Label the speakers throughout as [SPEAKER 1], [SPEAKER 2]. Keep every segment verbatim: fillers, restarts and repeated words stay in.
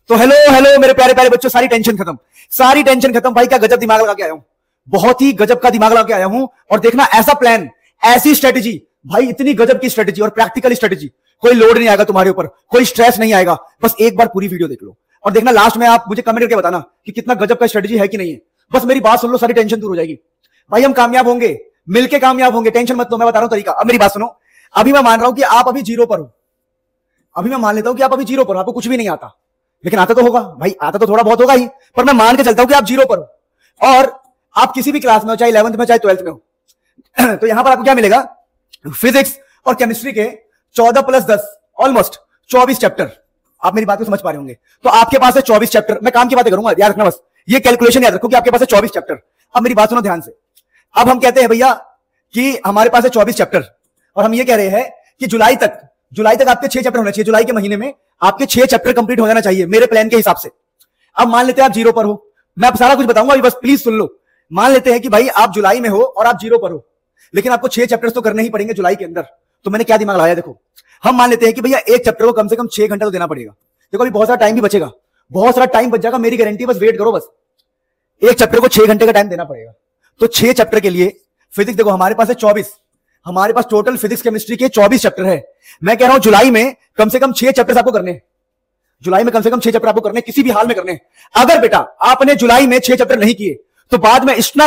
[SPEAKER 1] तो hello hello मेरे प्यारे प्यारे बच्चों, सारी टेंशन खत्म, सारी टेंशन खत्म भाई। क्या गजब दिमाग लगा के आया हूं, बहुत ही गजब का दिमाग लगा के आया हूं। और देखना ऐसा प्लान, ऐसी स्ट्रेटेजी भाई, इतनी गजब की स्ट्रेटेजी और प्रैक्टिकल स्ट्रेटेजी, कोई लोड नहीं आएगा तुम्हारे ऊपर, कोई स्ट्रेस नहीं आएगा। बस एक बार पूरी वीडियो देख लो और देखना लास्ट में आप मुझे कमेंट करके बताना कि कितना गजब का स्ट्रेटेजी है कि नहीं है। बस मेरी बात सुन लो, सारी टेंशन दूर हो जाएगी भाई। हम कामयाब होंगे, मिलके कामयाब होंगे, टेंशन मत लो। मैं बता रहा हूं तरीका। अब मेरी बात सुनो। अभी मैं मान रहा हूं कि आप अभी जीरो पर हो, अभी मैं मान लेता हूं कि आप अभी जीरो पर हो, आपको कुछ भी नहीं आता, लेकिन आता तो होगा भाई, आता तो थोड़ा बहुत होगा ही, पर मैं मान के चलता हूं कि आप जीरो पर हो और आप किसी भी क्लास में हो, चाहे इलेवंथ में चाहे ट्वेल्थ में हो। तो यहां पर आपको क्या मिलेगा, फिजिक्स और केमिस्ट्री के चौदह प्लस दस ऑलमोस्ट चौबीस चैप्टर। आप मेरी बात को समझ पा रहे होंगे। तो आपके पास है चौबीस चैप्टर। मैं काम की बातें करूंगा, याद रखना, बस ये कैलकुलेशन याद रखो कि आपके पास है चौबीस चैप्टर। अब मेरी बात सुनो ध्यान से। अब हम कहते हैं भैया कि हमारे पास है चौबीस चैप्टर और हम ये कह रहे हैं कि जुलाई तक जुलाई तक आपके छह चैप्टर होने चाहिए। जुलाई के महीने में आपके छह चैप्टर कंप्लीट हो जाना चाहिए मेरे प्लान के हिसाब से। अब मान लेते हैं आप जीरो पर हो, मैं सारा कुछ बताऊंगा अभी, बस प्लीज सुन लो। मान लेते हैं कि भाई आप जुलाई में हो और आप जीरो पर हो, लेकिन आपको छह चैप्टर्स तो करने ही पड़ेंगे जुलाई के अंदर। तो मैंने क्या दिमाग लगाया, देखो हम मान लेते हैं कि भैया एक चैप्टर को कम से कम छह घंटा तो देना पड़ेगा। देखो अभी बहुत सारा टाइम भी बचेगा, बहुत सारा टाइम बच जाएगा, मेरी गारंटी, बस वेट करो। बस एक चैप्टर को छह घंटे का टाइम देना पड़ेगा। तो छह चैप्टर के लिए फिजिक्स देखो हमारे पास है चौबीस, हमारे पास टोटल फिजिक्स केमिस्ट्री के चौबीस चैप्टर है। मैं कह रहा हूं जुलाई में कम से कम छह चैप्टर आपको करने हैं, जुलाई में कम से कम छह चैप्टर आपको करने, किसी भी हाल में करने। अगर बेटा आपने जुलाई में छह चैप्टर नहीं किए तो बाद में इतना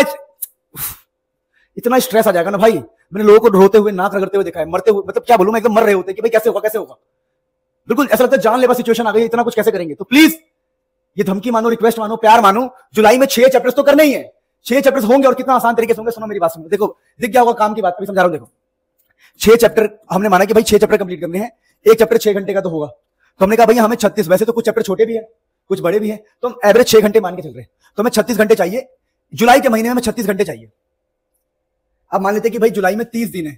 [SPEAKER 1] इतना स्ट्रेस आ जाएगा ना भाई। मैंने लोगों को रोते हुए, नाक रगड़ते हुए देखा है, मरते हुए, मतलब क्या बोलूं मैं, एकदम मर रहे होते कि भाई कैसे होगा कैसे होगा, बिल्कुल ऐसा लगता है जानलेवा सिचुएशन आ गई, इतना कुछ कैसे करेंगे। तो प्लीज ये धमकी मानो, रिक्वेस्ट मानो, प्यार मानो, जुलाई में छह चैप्टर्स तो करने ही है। छह चैप्टर्स होंगे और कितना आसान तरीके से होंगे, सुनो मेरी बात सुनो। देखो दिख गया होगा काम की बात, समझा रहा हूं। देखो छह चैप्टर हमने माना कि भाई छह चैप्टर कंप्लीट करने हैं, एक चैप्टर छह घंटे का तो होगा। तो हमने कहा भाई हमें छत्तीस, वैसे तो कुछ चैप्टर छोटे भी है कुछ बड़े भी है, तो हम एवरेज छह घंटे मान के चल रहे हैं। तो हमें छत्तीस घंटे चाहिए, जुलाई के महीने में हमें छत्तीस घंटे चाहिए। अब मान लेते हैं कि भाई जुलाई में तीस दिन है,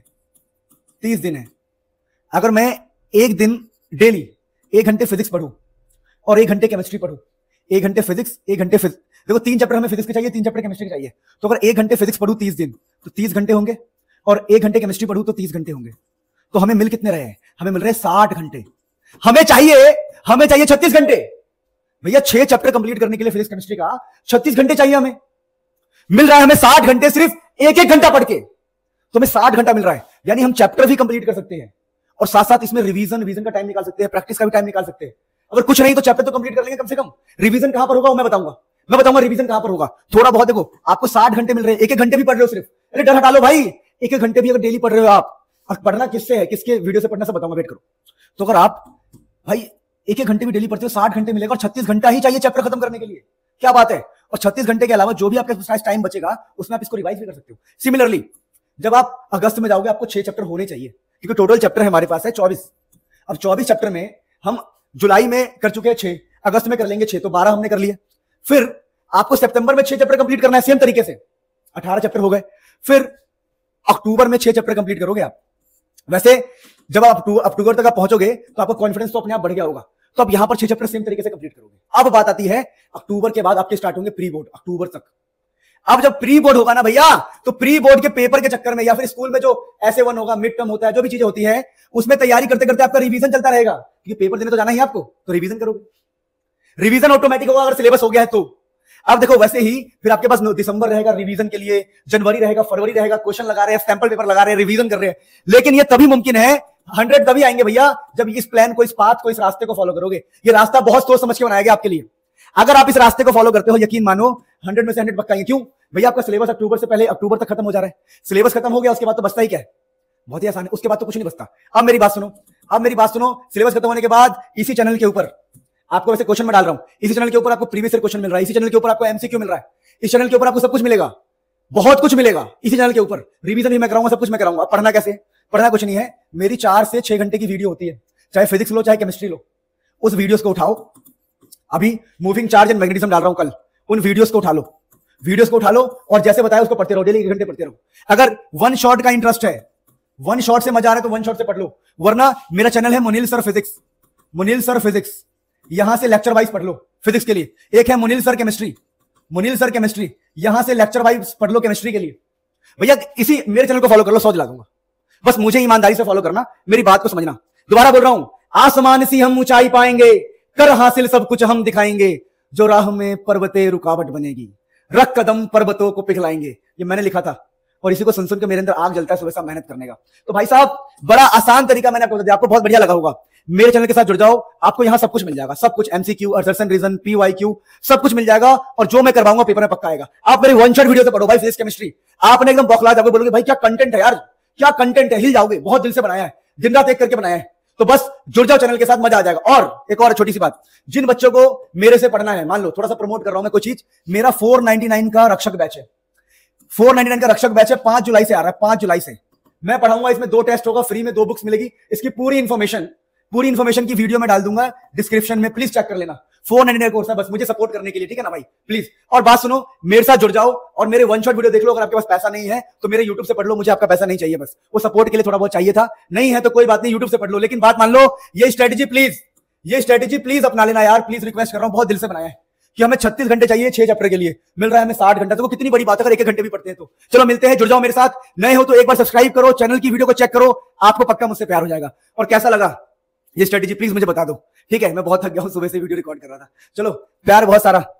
[SPEAKER 1] तीस दिन है। अगर मैं एक दिन डेली एक घंटे फिजिक्स पढ़ूं और एक घंटे केमिस्ट्री पढ़ूं, एक घंटे फिजिक्स एक घंटे फिजिक्स, देखो तीन चैप्टर हमें फिजिक्स के चाहिए, तीन चैप्टर केमिस्ट्री के चाहिए। तो अगर एक घंटे फिजिक्स पढ़ूं तीस दिन तो तीस घंटे होंगे, और एक घंटे केमिस्ट्री पढ़ूं तो तीस घंटे होंगे। तो हमें मिल कितने रहे हैं, हमें मिल रहे हैं साठ घंटे। हमें चाहिए हमें चाहिए छत्तीस घंटे। भैया छह चैप्टर कंप्लीट करने के लिए फिजिक्स केमिस्ट्री का छत्तीस घंटे चाहिए, हमें मिल रहा है हमें साठ घंटे, सिर्फ एक एक घंटा पढ़ के। तो हमें साठ घंटा मिल रहा है, यानी हम चैप्टर भी कंप्लीट कर सकते हैं और साथ साथ इसमें रिवीजन रिवीजन का टाइम निकाल सकते हैं, प्रैक्टिस का भी टाइम निकाल सकते हैं। अगर कुछ नहीं तो चैप्टर तो कंप्लीट कर लेंगे कम से कम। रिवीजन कहां पर होगा वो मैं बताऊंगा, मैं बताऊंगा रिवीजन कहां पर होगा। थोड़ा बहुत देखो आपको साठ घंटे मिल रहे हैं, एक एक घंटे भी पढ़ रहे हो सिर्फ, अरे डर हटा लो भाई, एक एक घंटे भी अगर डेली पढ़ रहे हो आप, और पढ़ना किससे है, किसके वीडियो से पढ़ना, से बताऊंगा, वेट करो। तो अगर आप भाई एक एक घंटे भी डेली पढ़ते हो, साठ घंटे मिलेगा और छत्तीस घंटा ही चाहिए चैप्टर खत्म करने के लिए। क्या बात है। और छत्तीस घंटे के अलावा जो भी आपके पास टाइम बचेगा उसमें आप इसको रिवाइज भी कर सकते हो। सिमिलरली जब आप अगस्त में जाओगे आपको छह चैप्टर होने चाहिए, क्योंकि टोटल चैप्टर है हमारे पास है चौबीस। अब चौबीस चैप्टर में हम जुलाई में कर चुके हैं छह, अगस्त में कर लेंगे छह, तो बारह हमने कर लिए। फिर आपको सितंबर में छह चैप्टर कंप्लीट करना है सेम तरीके से, अठारह चैप्टर हो गए। फिर अक्टूबर में छह चैप्टर कंप्लीट करोगे आप। वैसे जब आप अक्टूबर तक आप पहुंचोगे तो आपका कॉन्फिडेंस तो अपने आप बढ़ गया होगा। तो अब यहां पर छह चैप्टर सेम तरीके से कंप्लीट करोगे। अब बात आती है अक्टूबर के बाद आपके स्टार्ट होंगे प्री बोर्ड, अक्टूबर तक। अब जब प्री बोर्ड होगा ना भैया, तो प्री बोर्ड के पेपर के चक्कर में या फिर स्कूल में जो ऐसे वन होगा, मिड टर्म होता है, जो भी चीजें होती है, उसमें तैयारी करते करते आपका रिवीजन चलता रहेगा, क्योंकि पेपर देने तो जाना ही आपको, तो रिवीजन करोगे। रिवीजन ऑटोमेटिक होगा अगर सिलेबस हो गया है तो। अब देखो वैसे ही फिर आपके पास दिसंबर रहेगा रिवीजन के लिए, जनवरी रहेगा, फरवरी रहेगा, क्वेश्चन लगा रहे हैं, सैंपल पेपर लगा रहे हैं, रिवीजन कर रहे हैं। लेकिन ये तभी मुमकिन है, हंड्रेड तभी आएंगे भैया जब इस प्लान को, इस पाथ को, इस रास्ते को फॉलो करोगे। ये रास्ता बहुत सोच समझ के बनाया गया आपके लिए। अगर आप इस रास्ते को फॉलो करते हो, यकीन मानो हंड्रेड में से हंड्रेड पक्का है। क्यों भैया, आपका सिलेबस अक्टूबर से पहले अक्टूबर तक खत्म हो जा रहा है। सिलेबस खत्म हो गया, उसके बाद तो बचता ही क्या है, बहुत ही आसान है, उसके बाद तो कुछ नहीं बचता। अब मेरी बात सुनो, अब मेरी बात सुनो, सिलेबस खत्म होने के बाद इसी चैनल के ऊपर आपको, वैसे क्वेश्चन में डाल रहा हूं, इसी चैनल के ऊपर आपको प्रीवियस ईयर क्वेश्चन मिल रहा है, इसी चैनल के ऊपर आपको एमसीक्यू मिल रहा है, इस चैनल के ऊपर आपको सब कुछ मिलेगा, बहुत कुछ मिलेगा इसी चैनल के ऊपर। रिवीजन भी मैं कराऊंगा, सब कुछ मैं कराऊंगा। पढ़ना कैसे, पढ़ना कुछ नहीं है, मेरी चार से छह घंटे की वीडियो होती है, चाहे फिजिक्स लो चाहे केमिस्ट्री लो। उस वीडियोस को उठाओ, अभी मूविंग चार्ज एंड मैग्नेटिज्म डाल रहा हूं कल, उन वीडियोस को उठा लो, वीडियोस को उठा लो और जैसे बताया उसको पढ़ते रहो, डेली एक घंटे पढ़ते रहो। अगर वन शॉट का इंटरेस्ट है, वन शॉट से मजा आ रहा है तो वन शॉट से पढ़ लो, वरना मेरा चैनल है Munil sir physics, Munil sir physics, यहां से लेक्चर वाइज पढ़ लो फिजिक्स के लिए। एक है Munil sir chemistry, Munil sir chemistry, यहां से लेक्चर वाइज पढ़ लो केमिस्ट्री के लिए। भैया इसी मेरे चैनल को फॉलो कर लो, सौ दिला दूंगा। बस मुझे ईमानदारी से फॉलो करना, मेरी बात को समझना। दोबारा बोल रहा हूं, आसमान सी हम ऊंचाई पाएंगे, कर हासिल सब कुछ हम दिखाएंगे, जो राह में पर्वते रुकावट बनेगी, रख कदम पर्वतों को पिघलाएंगे। ये मैंने लिखा था और इसी को सुन सुन के मेरे अंदर आग जलता है सुबह शाम मेहनत करने का। तो भाई साहब बड़ा आसान तरीका मैंने आपको बता दिया, आपको बहुत बढ़िया लगा होगा। मेरे चैनल के साथ जुड़ जाओ, आपको यहां सब कुछ मिल जाएगा, सब कुछ एमसीक्यू, असर्शन रीजन, पीवाईक्यू, सब कुछ मिल जाएगा। और जो मैं करवाऊंगा पेपर में पक्का आएगा। आप मेरी वन शॉट वीडियो से पढ़ो भाई, फिजिक्स केमिस्ट्री, आपने एकदम बौखला जाओगे, बोलोगे भाई क्या कंटेंट है यार, क्या कंटेंट है, हिल जाओगे। बहुत दिल से बनाया है, दिन रात एक करके बनाया है। तो बस जुड़ जाओ चैनल के साथ, मजा आ जाएगा। और एक और छोटी सी बात, जिन बच्चों को मेरे से पढ़ना है, मान लो थोड़ा सा प्रमोट कर रहा हूं मैं कोई चीज, मेरा फोर नाइनटी नाइन का रक्षक बैच है, फोर नाइनटी नाइन का रक्षक बैच है, पांच जुलाई से आ रहा है, पांच जुलाई से मैं पढ़ाऊंगा। इसमें दो टेस्ट होगा, फ्री में दो बुक्स मिलेगी, इसकी पूरी इंफॉर्मेशन पूरी इंफॉर्मेशन की वीडियो में डाल दूंगा डिस्क्रिप्शन में, प्लीज चेक कर लेना। फोर नाइनटी नाइन कोर्स है, बस मुझे सपोर्ट करने के लिए, ठीक है ना भाई, प्लीज। और बात सुनो, मेरे साथ जुड़ जाओ और मेरे वन शॉट वीडियो देख लो। अगर आपके पास पैसा नहीं है तो मेरे यूट्यूब से पढ़ लो, मुझे आपका पैसा नहीं चाहिए, बस वो सपोर्ट के लिए थोड़ा बहुत चाहिए था, नहीं है तो कोई बात नहीं, यूट्यूब से पढ़ लो। लेकिन बात मान लो, ये स्ट्रेटेजी प्लीज ये स्ट्रेटेजी प्लीज अपना लेना यार, प्लीज रिक्वेस्ट कर रहा हूं, बहुत दिल से बनाया है कि हमें छत्तीस घंटे चाहिए छह चैप्टर के लिए, मिल रहा है हमें साठ घंटा, तो वो कितनी बड़ी बात है अगर एक एक घंटे भी पढ़ते हैं तो। चलो मिलते हैं, जुड़ जाओ मेरे साथ। नए हो तो एक बार सब्सक्राइब करो, चैनल की वीडियो को चेक करो, आपको पक्का मुझसे प्यार हो जाएगा। और कैसा लगा ये स्ट्रेटेजी प्लीज मुझे बता दो, ठीक है। मैं बहुत थक गया हूं, सुबह से वीडियो रिकॉर्ड कर रहा था। चलो प्यार बहुत सारा।